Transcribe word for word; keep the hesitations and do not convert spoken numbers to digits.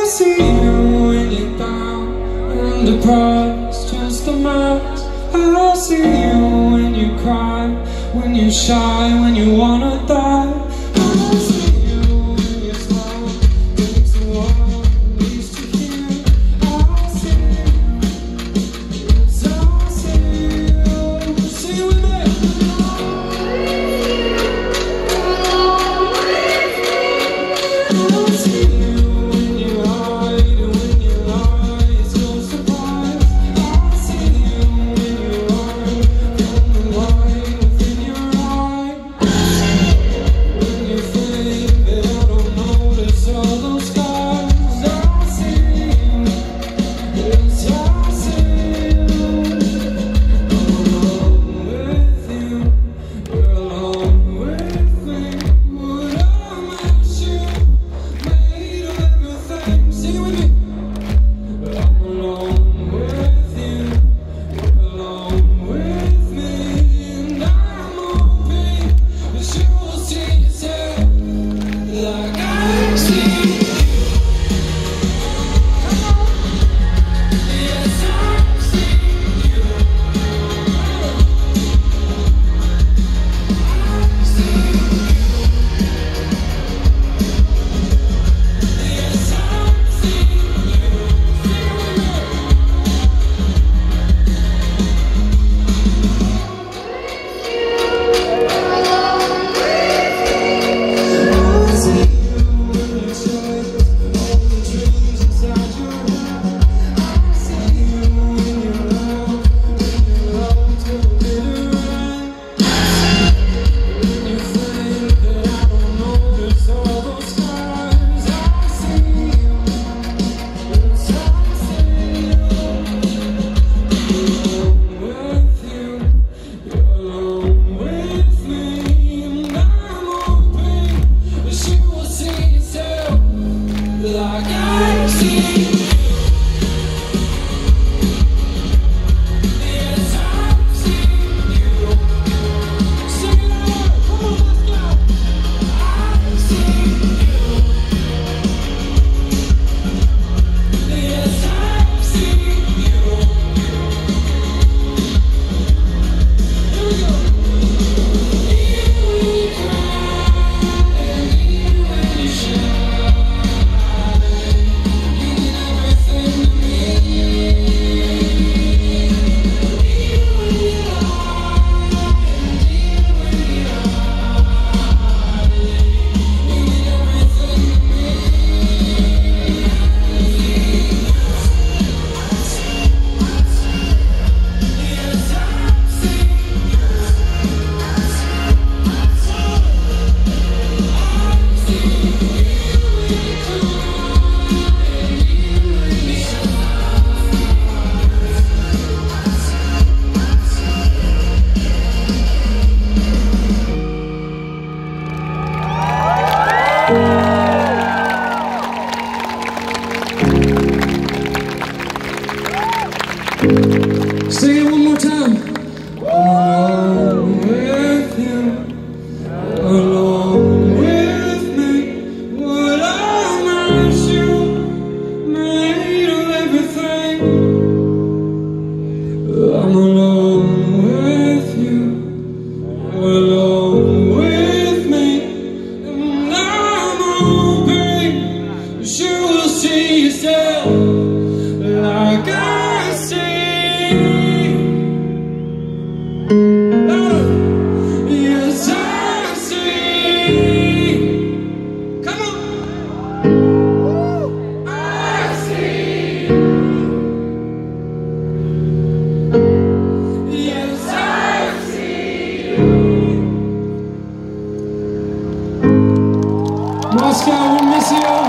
see you when you're down and depressed, just a mess. I see you when you cry, when you're shy, when you wanna die. I see you when you're slow, thinks the world needs to hear. I see you, yes I see you. Sing it with me. I see you when you hide and when you lie, it's no surprise. I see you when you run from the light within your eye. When you think that I don't notice all those scars, I see you, yes I see you. I'm alone with you, you're alone with me. Would I miss you? Made of everything. Sing it with me. I'm alone with you, you're alone with me, and I'm hoping that you will see yourself like I see you. Yes, I see you. I see you. Yes, I see you. Sing it with me. I see you when you chase all the dreams inside your head. I see you when you love, when you love till the bitter end. When you think that I don't notice all those scars, I see you, yes I see you. I'm alone with you, you're alone with me, and I'm hoping that you will see yourself like I see you. Yes, I see you. Sing it out, come on, let's go. I see you. Yes, I see you. Here we go. Even when you cry, and even when you shy, you mean everything to me. Even when you lie, and even when you hide, you mean everything to me. Yes, I see you. Sing it one more time. I'm alone with you, alone with me. Would I miss you? Made of everything. I'm alone with you, alone with me, and I'm hoping that you will see yourself like I see. Yes, I see. Come on. I see. Yes, I see. Moscow, we miss you.